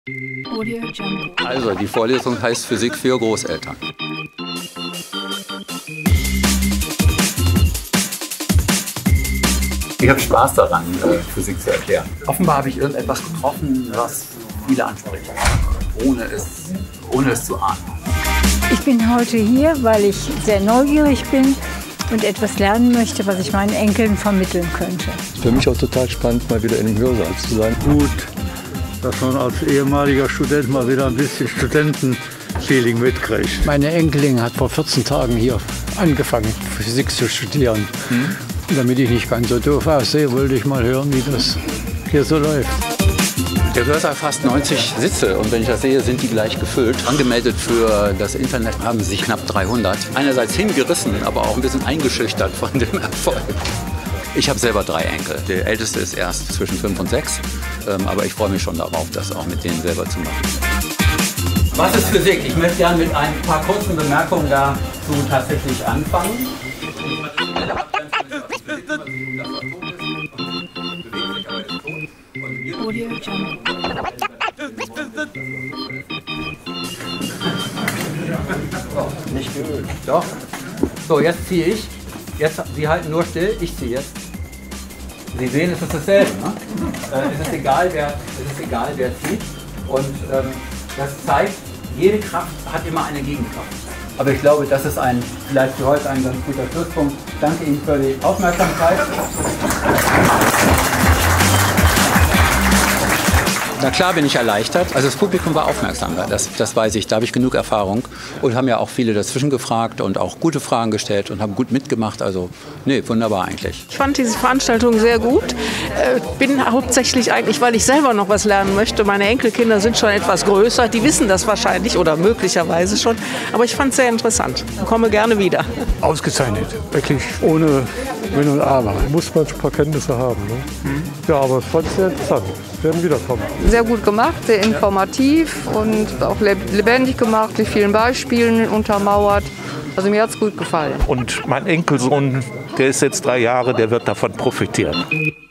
Also, die Vorlesung heißt Physik für Großeltern. Ich habe Spaß daran, Physik zu erklären. Offenbar habe ich irgendetwas getroffen, was viele anspricht, ohne es zu ahnen. Ich bin heute hier, weil ich sehr neugierig bin und etwas lernen möchte, was ich meinen Enkeln vermitteln könnte. Für mich auch total spannend, mal wieder in dem Hörsaal zu sein. Gut, dass man als ehemaliger Student mal wieder ein bisschen Studentenfeeling mitkriegt. Meine Enkelin hat vor 14 Tagen hier angefangen, Physik zu studieren. Und damit ich nicht ganz so doof aussehe, wollte ich mal hören, wie das hier so läuft. Der Hörsaal fasst 90 Sitze und wenn ich das sehe, sind die gleich gefüllt. Angemeldet für das Internet haben sich knapp 300. Einerseits hingerissen, aber auch ein bisschen eingeschüchtert von dem Erfolg. Ich habe selber 3 Enkel. Der älteste ist erst zwischen 5 und 6. Aber ich freue mich schon darauf, das auch mit denen selber zu machen. Was ist Physik? Ich möchte gerne mit ein paar kurzen Bemerkungen dazu tatsächlich anfangen. Nicht geölt. Doch. So, jetzt ziehe ich. Jetzt, Sie halten nur still, ich ziehe jetzt. Sie sehen, es ist dasselbe. Ne? Es ist egal, wer zieht. Und das zeigt, jede Kraft hat immer eine Gegenkraft. Aber ich glaube, das ist vielleicht für heute ein ganz guter Schlusspunkt. Danke Ihnen für die Aufmerksamkeit. Na klar bin ich erleichtert. Also das Publikum war aufmerksam, das weiß ich, da habe ich genug Erfahrung. Und haben ja auch viele dazwischen gefragt und auch gute Fragen gestellt und haben gut mitgemacht. Also, nee, wunderbar eigentlich. Ich fand diese Veranstaltung sehr gut. Bin hauptsächlich eigentlich, weil ich selber noch was lernen möchte. Meine Enkelkinder sind schon etwas größer, die wissen das wahrscheinlich oder möglicherweise schon. Aber ich fand es sehr interessant. Ich komme gerne wieder. Ausgezeichnet, wirklich ohne Wenn und Aber. Muss man ein paar Kenntnisse haben. Ne? Ja, aber ich fand es sehr interessant. Wir werden wiederkommen. Sehr gut gemacht, sehr informativ und auch lebendig gemacht, mit vielen Beispielen untermauert. Also mir hat es gut gefallen. Und mein Enkelsohn, der ist jetzt 3 Jahre, der wird davon profitieren.